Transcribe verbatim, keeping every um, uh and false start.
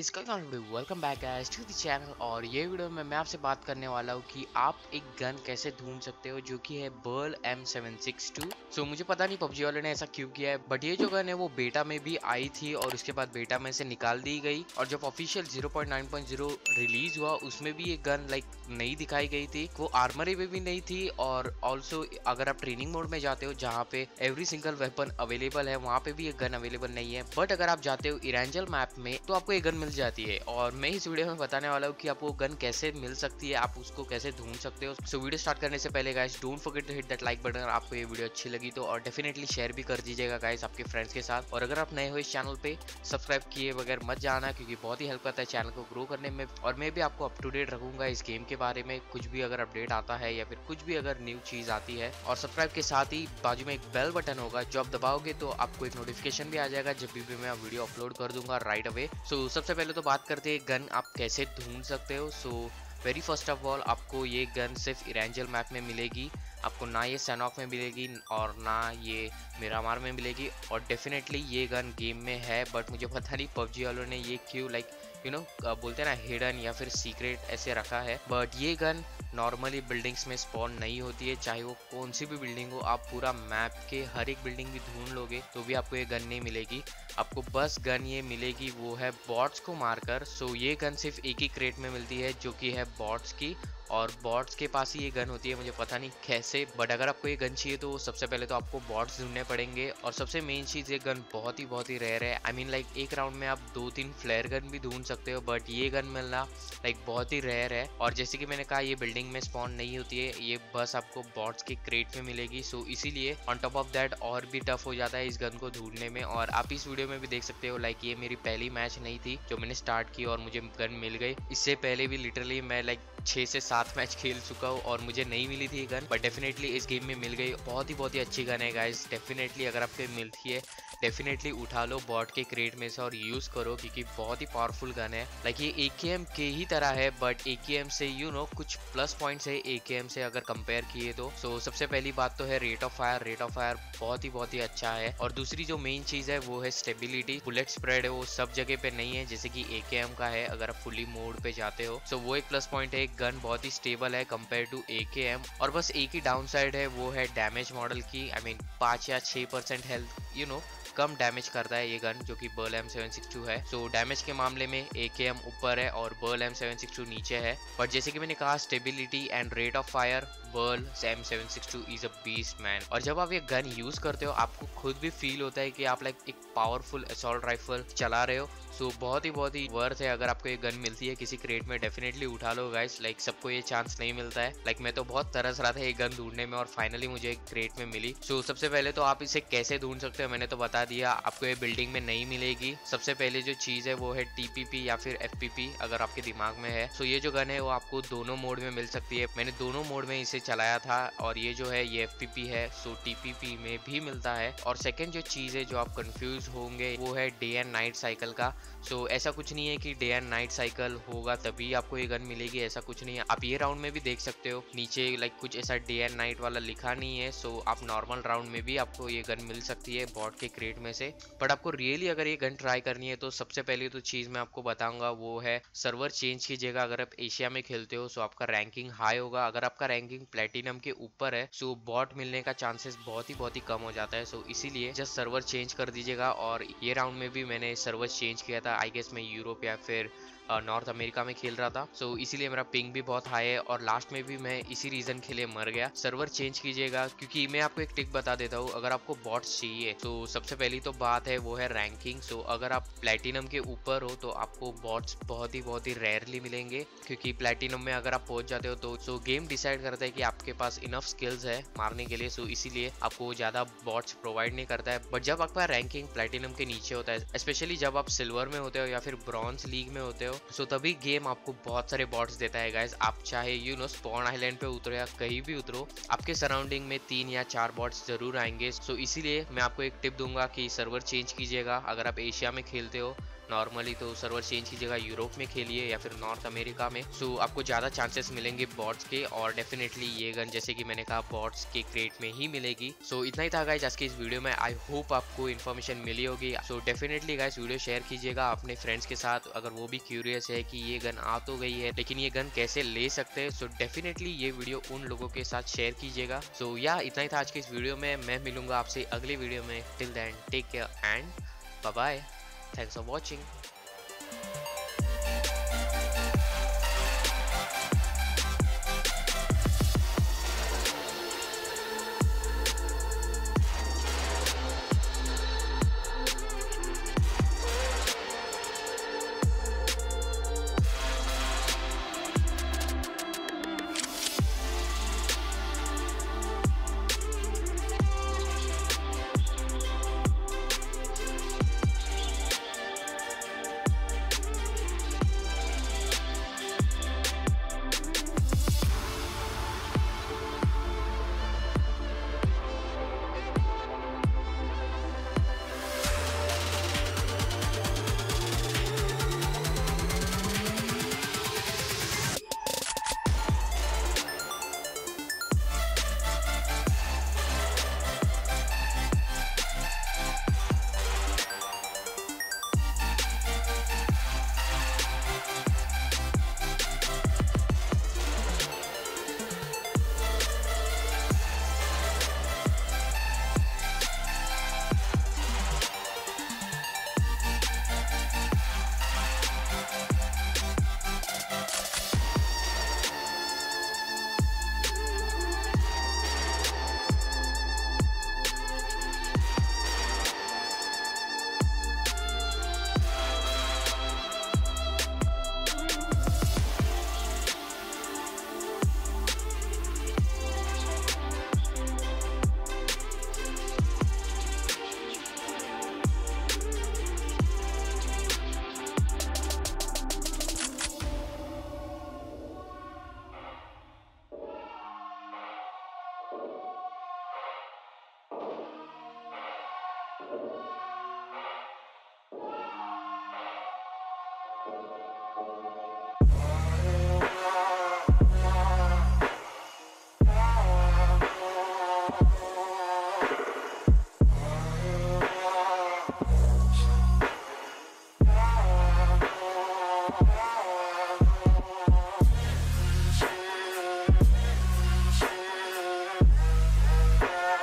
Is welcome back guys to the channel. और ये video में मैं आपसे बात करने वाला हूँ कि आप एक गन कैसे ढूंढ सकते हो जो कि है Beryl M seven six two. So मुझे पता नहीं पबजी वाले ने ऐसा क्यों किया है, बट ये जो गन है वो बेटा में भी आई थी और उसके बाद बेटा में से निकाल दी गई, और जब official zero point nine point zero release हुआ उसमें भी ये गन लाइक नहीं दिखाई गई थी, वो आर्मरी में भी नहीं थी। और ऑल्सो अगर आप ट्रेनिंग मोड में जाते हो जहाँ पे एवरी सिंगल वेपन अवेलेबल है वहाँ पे भी ये गन अवेलेबल नहीं है। बट अगर आप जाते हो इरेंजल मैप में तो आपको ये गन मिल जाती है, और मैं इस वीडियो में बताने वाला हूँ कि आपको गन कैसे मिल सकती है, आप उसको कैसे ढूंढ सकते हो। सो वीडियो स्टार्ट करने से पहले guys don't forget to hit that like button. आपको ये वीडियो अच्छी लगी तो और डेफिनेटली शेयर भी कर दीजिएगा गाइस आपके फ्रेंड्स के साथ। और अगर आप नए हो इस चैनल पे सब्सक्राइब किए बगैर मत जाना, क्योंकि बहुत ही हेल्प करता है चैनल को ग्रो करने में। और मैं भी आपको अप टू डेट रखूंगा इस गेम के बारे में, कुछ भी अगर अपडेट आता है या फिर कुछ भी अगर न्यू चीज आती है। और सब्सक्राइब के साथ ही बाजू में एक बेल बटन होगा जो आप दबाओगे तो आपको एक नोटिफिकेशन भी आ जाएगा जब भी मैं वीडियो अपलोड कर दूंगा राइट अवे। सो सबसे पहले तो बात करते हैं गन आप कैसे ढूंढ सकते हो। So very first of all आपको ये गन सिर्फ इरेंजल मैप में मिलेगी, आपको ना ये सैनॉक में मिलेगी और ना ये मिरामार में मिलेगी। और डेफिनेटली ये गन गेम में है, बट मुझे पता नहीं पबजी वालों ने ये क्यों लाइक यू नो बोलते हैं ना हिडन या फिर सीक्रेट ऐसे रखा है। बट ये गन नॉर्मली बिल्डिंग्स में स्पॉन नहीं होती है, चाहे वो कौन सी भी बिल्डिंग हो। आप पूरा मैप के हर एक बिल्डिंग भी ढूंढ लोगे तो भी आपको ये गन नहीं मिलेगी। आपको बस गन ये मिलेगी वो है बॉट्स को मारकर। सो ये गन सिर्फ एक ही क्रेट में मिलती है जो कि है बॉट्स की, और बॉट्स के पास ही ये गन होती है, मुझे पता नहीं कैसे। बट अगर आपको ये गन चाहिए तो सबसे पहले तो आपको बॉट्स ढूंढने पड़ेंगे। और सबसे मेन चीज़ ये गन बहुत ही बहुत ही रेयर है। आई मीन लाइक एक राउंड में आप दो तीन फ्लेयर गन भी ढूंढ सकते हो, बट ये गन मिलना लाइक बहुत ही रेयर है। और जैसे कि मैंने कहा ये बिल्डिंग में स्पॉन नहीं होती है, ये बस आपको बॉट्स के क्रेट में मिलेगी। सो इसीलिए ऑन टॉप ऑफ दैट और भी टफ हो जाता है इस गन को ढूंढने में। और आप इस वीडियो में भी देख सकते हो लाइक ये मेरी पहली मैच नहीं थी जो मैंने स्टार्ट की और मुझे गन मिल गई। इससे पहले भी लिटरली मैं लाइक छः से सात मैच खेल चुका हूँ और मुझे नहीं मिली थी गन, बट डेफिनेटली इस गेम में मिल गई। बहुत ही बहुत ही अच्छी गन है गाइस, डेफिनेटली अगर आपको मिलती है डेफिनेटली उठा लो बॉट के क्रेट में से और यूज़ करो, क्योंकि बहुत ही पावरफुल गन है। लाइक ये ए के एम के ही तरह है, बट ए के एम से यू नो कुछ प्लस पॉइंट्स है ए के एम से अगर कंपेयर किए तो। सो so, सबसे पहली बात तो है rate of fire. Rate of fire बहुत ही बहुत ही अच्छा है। और दूसरी जो मेन चीज़ है वो है स्टेबिलिटी। बुलेट स्प्रेड है वो सब जगह पे नहीं है जैसे कि ए के एम का है अगर आप फुली मोड पे जाते हो। सो so, वो एक प्लस पॉइंट है, गन बहुत ही स्टेबल है compare to A K M. और बस एक ही डाउन साइड है वो है डैमेज मॉडल की। आई मीन पाँच या छः परसेंट हेल्थ यू नो कम डैमेज करता है ये गन जो कि Beryl M seven six two है। सो so, डैमेज के मामले में ए के एम ऊपर है और Beryl M seven six two नीचे है। बट जैसे कि मैंने कहा stability and rate of fire Beryl M seven six two is a beast man. और जब आप ये गन यूज करते हो आपको खुद भी फील होता है कि आप लाइक एक पावरफुल असॉल्ट राइफल चला रहे हो। सो so, बहुत ही बहुत ही वर्थ है। अगर आपको ये गन मिलती है किसी क्रेट में डेफिनेटली उठा लो गाइस, लाइक सबको ये चांस नहीं मिलता है। लाइक मैं तो बहुत तरस रहा था ये गन ढूंढने में और फाइनली मुझे एक क्रेट में मिली। सो so, सबसे पहले तो आप इसे कैसे ढूंढ सकते हो मैंने तो बता दिया, आपको ये बिल्डिंग में नहीं मिलेगी। सबसे पहले जो चीज़ है वो है टी पी पी या फिर एफ पी पी अगर आपके दिमाग में है। सो so, ये जो गन है वो आपको दोनों मोड में मिल सकती है, मैंने दोनों मोड में इसे चलाया था। और ये जो है ये एफ पी पी है, सो टी पी पी में भी मिलता है। और सेकेंड जो चीज़ है जो आप कंफ्यूज होंगे वो है डे एंड नाइट साइकिल का। सो so, ऐसा कुछ नहीं है कि डे एंड नाइट साइकिल होगा तभी आपको ये गन मिलेगी, ऐसा कुछ नहीं है। आप ये राउंड में भी देख सकते हो नीचे लाइक कुछ ऐसा डे एंड नाइट वाला लिखा नहीं है। सो so, आप नॉर्मल राउंड में भी आपको ये गन मिल सकती है बॉट के क्रेट में से। बट आपको रियली अगर ये गन ट्राई करनी है तो सबसे पहले तो चीज़ मैं आपको बताऊंगा वो है सर्वर चेंज कीजिएगा। अगर आप एशिया में खेलते हो सो आपका रैंकिंग हाई होगा। अगर आपका रैंकिंग प्लेटिनम के ऊपर है सो बॉट मिलने का चांसेस बहुत ही बहुत ही कम हो जाता है। सो इसीलिए जस्ट सर्वर चेंज कर दीजिएगा। और ये राउंड में भी मैंने सर्वर चेंज किया था, आई गेस मैं यूरोप या फिर नॉर्थ अमेरिका में खेल रहा था। सो so, इसीलिए मेरा पिंग भी बहुत हाई है और लास्ट में भी मैं इसी रीजन के लिए मर गया। सर्वर चेंज कीजिएगा, क्योंकि मैं आपको एक ट्रिक बता देता हूँ। अगर आपको बॉट्स चाहिए तो सबसे पहली तो बात है वो है रैंकिंग। सो so, अगर आप प्लेटिनम के ऊपर हो तो आपको बॉट्स बहुत ही बहुत ही रेयरली मिलेंगे, क्योंकि प्लेटिनम में अगर आप पहुंच जाते हो तो सो so, गेम डिसाइड करता है कि आपके पास इनफ स्किल्स है मारने के लिए। सो so, इसीलिए आपको ज्यादा बॉट्स प्रोवाइड नहीं करता है। बट जब आपका रैंकिंग प्लेटिनम के नीचे होता है, स्पेशली जब आप सिल्वर में होते हो या फिर ब्रॉन्ज लीग में होते हो, सो so, तभी गेम आपको बहुत सारे बॉट्स देता है गाइस। आप चाहे यू नो स्पॉन आइलैंड पे उतरो या कहीं भी उतरो, आपके सराउंडिंग में तीन या चार बॉट्स जरूर आएंगे। सो so, इसीलिए मैं आपको एक टिप दूंगा कि सर्वर चेंज कीजिएगा अगर आप एशिया में खेलते हो। नॉर्मली तो सर्वर चेंज की जगह यूरोप में खेलिए या फिर नॉर्थ अमेरिका में, सो आपको ज़्यादा चांसेस मिलेंगे बॉट्स के, और डेफिनेटली ये गन जैसे कि मैंने कहा बॉट्स के क्रेट में ही मिलेगी। सो इतना ही था गाइस आज के इस वीडियो में। आई होप आपको इन्फॉर्मेशन मिली होगी। So definitely guys video share कीजिएगा अपने फ्रेंड्स के साथ, अगर वो भी क्यूरियस है कि ये गन आ तो गई है लेकिन ये गन कैसे ले सकते हैं। सो डेफिनेटली ये वीडियो उन लोगों के साथ शेयर कीजिएगा। सो या इतना ही था आज के इस वीडियो में। मैं मिलूंगा आपसे अगले वीडियो में। Till then take care and bye bye. Thanks for watching.